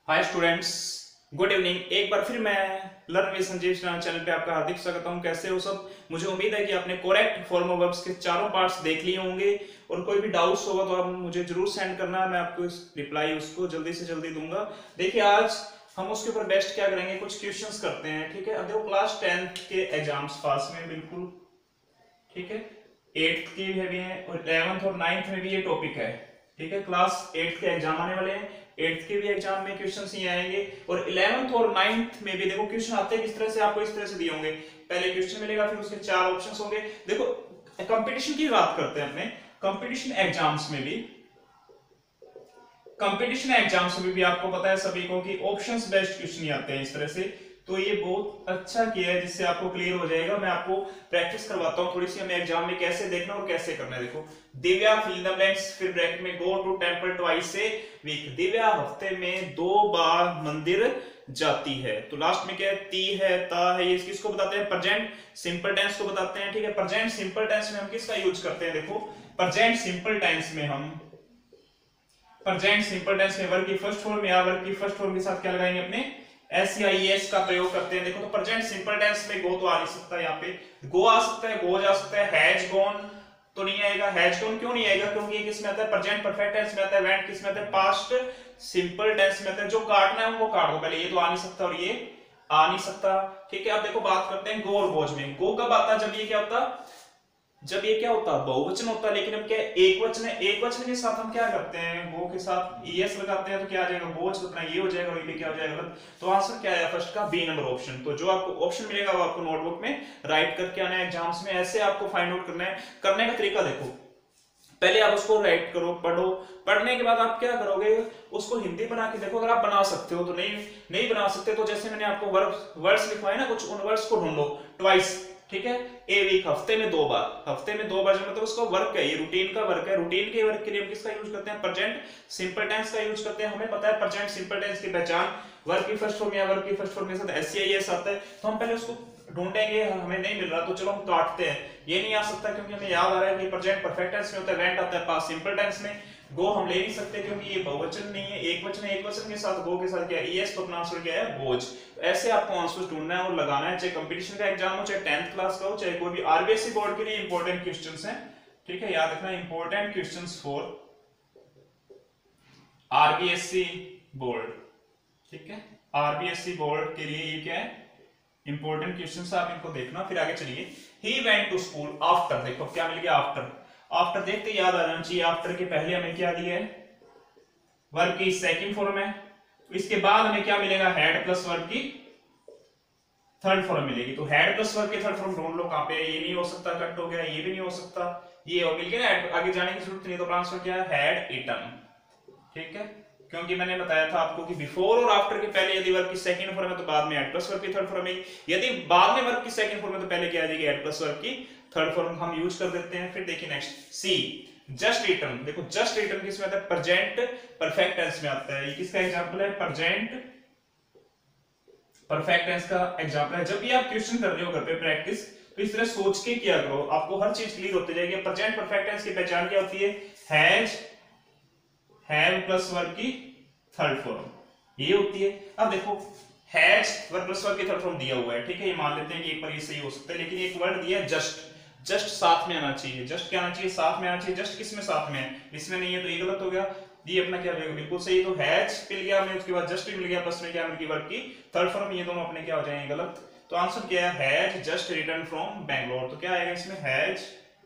Hi students, good evening. एक बार फिर मैं लर्न विद संजीव चैनल पे आपका हार्दिक स्वागत हूं। कैसे हो सब? मुझे उम्मीद है कि आपने करेक्ट फॉर्म ऑफ वर्ब्स के चारों पार्ट्स देख लिए होंगे और कोई भी डाउट्स होगा तो आप मुझे जरूर सेंड करना, मैं आपको इस रिप्लाई उसको जल्दी से जल्दी दूंगा। देखिए, आज हम उसके ऊपर बेस्ट क्या करेंगे, कुछ क्वेश्चंस करते हैं। ठीक है, अब देखो क्लास 10th के एग्जाम्स पास में बिल्कुल, ठीक है, 8th के भी हैं और 11th और 9th में भी ये टॉपिक है। ठीक है, क्लास 8th के एग्जाम आने वाले हैं, 8th के भी एग्जाम में क्वेश्चंस ही आएंगे और 11th और 9th में भी देखो क्वेश्चन आते हैं किस तरह से, आपको इस तरह से दिए होंगे। पहले क्वेश्चन मिलेगा, फिर उसके 4 ऑप्शंस होंगे। देखो, कंपटीशन की बात करते हैं अपने कंपटीशन एग्जाम्स में भी। कंपटीशन एग्जाम्स में भी आपको पता है सभी को कि ऑप्शंस बेस्ड क्वेश्चन ही आते हैं इस तरह से। तो ये बहुत अच्छा किया है, जिससे आपको क्लियर हो जाएगा। मैं आपको प्रैक्टिस करवाता हूँ थोड़ी सी, हमें एग्जाम में कैसे देखना और कैसे करना है। देखो, दिव्या फिल द ब्लैंक्स, फिर ब्रैकेट में go to temple twice a week. Divya हफ्ते में 2 बार मंदिर जाती है। तो लास्ट में क्या है, ती है, ता है, ये किसको बताते हैं? प्रेजेंट सिंपल टेंस को बताते हैं। ठीक है, प्रेजेंट सिंपल टेंस में हम किसका यूज करते हैं? देखो, प्रेजेंट सिंपल टेंस में हम प्रेजेंट सिंपल टेंस में वर्ब की फर्स्ट फॉर्म या वर्ब की फर्स्ट फॉर्म के साथ क्या लगाएंगे? अपने एस या ईएस का प्रयोग करते हैं। देखो, तो प्रेजेंट सिंपल टेंस में गो तो आ नहीं सकता, यहाँ पे गो आ सकता है, गो जा सकता है। हैज गॉन तो नहीं आएगा। हैज गॉन क्यों नहीं आएगा? क्योंकि ये किस में आता है? प्रेजेंट परफेक्ट टेंस में आता है। वेंट किस में आता है? पास्ट सिंपल टेंस में आता है। जो काटना है वो काट दो पहले, ये तो आ नहीं सकता और ये आ नहीं सकता। ठीक है, अब देखो बात करते हैं गो और गोज में। गो कब आता है? जब ये क्या होता है? जब ये क्या होता है? बहुवचन होता है। लेकिन अब क्या है? एक वचन है। एक वचन के साथ हम क्या करते हैं? गो के साथ ईएस लगाते हैं, तो क्या आ जाएगा? बोझ। तो अपना ये हो जाएगा और ये क्या हो जाएगा? गलत। तो आंसर क्या है फर्स्ट का? B number option. तो जो आपको ऑप्शन मिलेगा वो आपको नोटबुक में राइट करके आना है एग्जाम्स में। ऐसे आपको फाइंड आउट करना है। करने का तरीका देखो, पहले आप उसको राइट करो, पढ़ो। पढ़ने के बाद आप क्या करोगे? उसको हिंदी बना के देखो। अगर आप बना सकते हो तो, नहीं नहीं बना सकते तो जैसे मैंने आपको वर्ड्स लिखवाए ना कुछ, उन वर्ड्स को ढूंढो। ट्वाइस, ठीक है, ए वीक, हफ्ते में 2 बार। हफ्ते में 2 बार जो मतलब उसका वर्क है, ये रूटीन का वर्क है। रूटीन के वर्क के लिए हम किसका यूज करते हैं? प्रेजेंट सिंपल टेंस का यूज करते हैं। हमें पता है प्रेजेंट सिंपल टेंस की पहचान वर्ब की फर्स्ट फॉर्म या वर्ब की फर्स्ट फॉर्म के साथ एस या एस आता है। तो हम पहले उसको ढूंढेंगे, हमें नहीं मिल रहा तो चलो हम काटते हैं। ये नहीं आ सकता क्योंकि हमें याद आ रहा है कि प्रेजेंट परफेक्ट टेंस में होता है, वेंट आता है पास्ट सिंपल टेंस में। गो हम ले नहीं सकते क्योंकि ये बहुवचन नहीं है, एक वचन है। एक वचन के साथ गो के साथ क्या है? ईएस। तो अपना आंसर क्या है? गोज। ऐसे आपको आंसर ढूंढना है और लगाना है, चाहे कंपटीशन का एग्जाम हो, चाहे 10th क्लास का हो, चाहे कोई भी आरबीएससी बोर्ड के लिए इंपॉर्टेंट क्वेश्चंस हैं। ठीक है, याद रखना, important questions for RBSC board. ठीक है, आरबीएससी बोर्ड के लिए ये क्या है? Important questions. आप इनको देखना, फिर आगे चलिए। He went to school after. देखो क्या मिल गया? आफ्टर। आफ्टर देखते याद आ जाना चाहिए। आफ्टर के पहले हमें क्या दिया है? वर्ब की सेकंड फॉर्म है। इसके बाद हमें क्या मिलेगा? हेड प्लस वर्ब की थर्ड फॉर्म मिलेगी। तो हेड प्लस वर्ब की थर्ड फॉर्म ढूंढ लो कहां पे? ये नहीं हो सकता, कट हो गया। ये भी नहीं हो सकता, ये हो मिल गया ना। आगे जाने की जरूरत नहीं। तो आंसर क्या है? Had eaten. ठीक है, क्योंकि मैंने बताया था आपको कि बिफोर और आफ्टर के पहले यदि वर्ब की सेकंड फॉर्म है तो बाद में हेड प्लस वर्ब की थर्ड फॉर्म है। यदि बाद में वर्ब की सेकंड फॉर्म है तो पहले क्या आ जाएगी? हेड प्लस वर्ब की थर्ड फॉर्म हम यूज कर देते हैं। फिर देखिए नेक्स्ट, सी जस्ट रिटर्न। देखो, जस्ट रिटर्न किसमें आता है? प्रेजेंट परफेक्ट टेंस में आता है। ये किसका एग्जांपल है? प्रेजेंट परफेक्ट टेंस का एग्जांपल है। जब भी आप क्वेश्चन कर रहे हो घर पे प्रैक्टिस, तो इस तरह सोच के किया करो, आपको हर चीज क्लियर होती जाएगी। प्रेजेंट परफेक्ट टेंस की पहचान क्या होती है? हैज, हैव प्लस वर्ब की थर्ड फॉर्म ये होती है। अब देखो, हैज वर्ब प्लस वर्ब की थर्ड फॉर्म दिया हुआ है। ठीक है, ये मान लेते हैं कि एक बार ये सही हो सकता है, लेकिन एक वर्ड दिया है जस्ट। जस्ट साथ में आना चाहिए। जस्ट क्या आना चाहिए? साथ में आना चाहिए। जस्ट किस में साथ में है? इसमें नहीं है, तो ये गलत हो गया। ये अपना क्या हो जाएगा? बिल्कुल सही। तो हैज मिल गया हमें, उसके बाद जस्ट भी मिल गया, प्लस में क्या मिल गई? वर्ब की थर्ड फॉर्म। ये दोनों अपने क्या हो जाएंगे? गलत। तो आंसर क्या है? Has just return from Bangalore. तो क्या आएगा इसमें? Has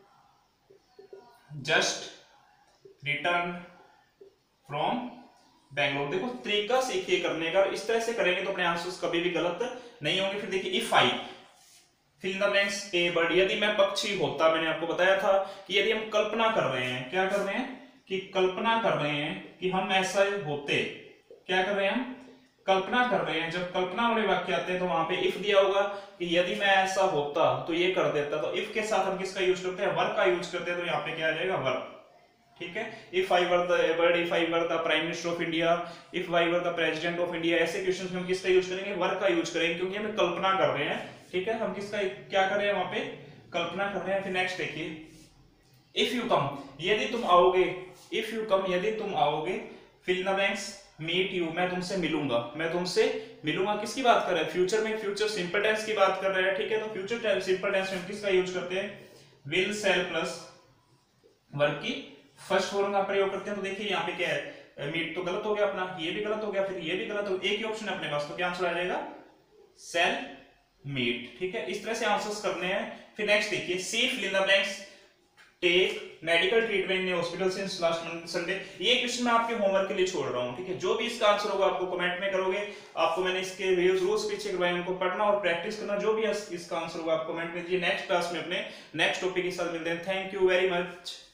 just return from Bangalore. देखो, तरीका सीखिए करने का, इस तरह से करेंगे तो अपने आंसर्स कभी भी गलत नहीं होंगे। फिर देखिए, if I fill in the blanks a bird. यदि मैं पक्षी होता, मैंने आपको बताया था कि यदि हम कल्पना कर रहे हैं, क्या कर रहे हैं? कि कल्पना कर रहे हैं कि हम ऐसा होते। क्या कर रहे हैं? हम कल्पना कर रहे हैं। जब कल्पना वाले वाक्य आते हैं तो वहां पे इफ दिया होगा कि यदि मैं ऐसा होता तो ये कर देता। तो इफ के साथ हम किसका यूज करते हैं? वर्ब का यूज करते हैं। तो यहाँ पे क्या आ जाएगा? वर्ब। ठीक है, if I were the bird, if I were the prime minister of India, if I were the president of India, ऐसे क्वेश्चंस में हम किसका यूज करेंगे? वर्ब का यूज करेंगे, क्योंकि हम कल्पना कर रहे हैं। ठीक है, हम किसका क्या कर रहे हैं? वहां पे कल्पना कर रहे हैं। फिर नेक्स्ट देखिए, इफ यू कम, यदि तुम आओगे। इफ यू कम, यदि तुम आओगे। Fill in the blanks meet you, मैं तुमसे मिलूंगा, मैं तुमसे मिलूंगा। किसकी बात कर रहे हैं? फ्यूचर में, फ्यूचर सिंपल टेंस की बात कर रहे हैं, ठीक है। तो फ्यूचर सिंपल टेंस में किसका यूज करते हैं? विल, शैल प्लस वर्ब की फर्स्ट फॉर्म का प्रयोग करते हैं। तो देखिए यहाँ पे क्या है, मीट तो गलत हो गया अपना, ये भी गलत हो गया, फिर ये भी गलत हो, एक ही ऑप्शन है अपने पास, तो क्या आंसर आ जाएगा? सेल मीट, ठीक है। इस तरह से आंसर्स करने हैं। फिर नेक्स्ट देखिए, she fill in the blanks, take medical treatment in hospital since last Sunday. ये क्वेश्चन मैं आपके होमवर्क के लिए छोड़ रहा हूँ, ठीक है। जो भी इसका आंसर होगा आपको कमेंट में करोगे, आपको मैंने इसके वीडियोस रोज पीछे करवाए, उनको पढ़ना और प्रैक्टिस करना। जो भी इसका आंसर होगा आप कमेंट में दीजिए। नेक्स्ट क्लास में अपने नेक्स्ट टॉपिक के साथ मिलते हैं। Thank you very much.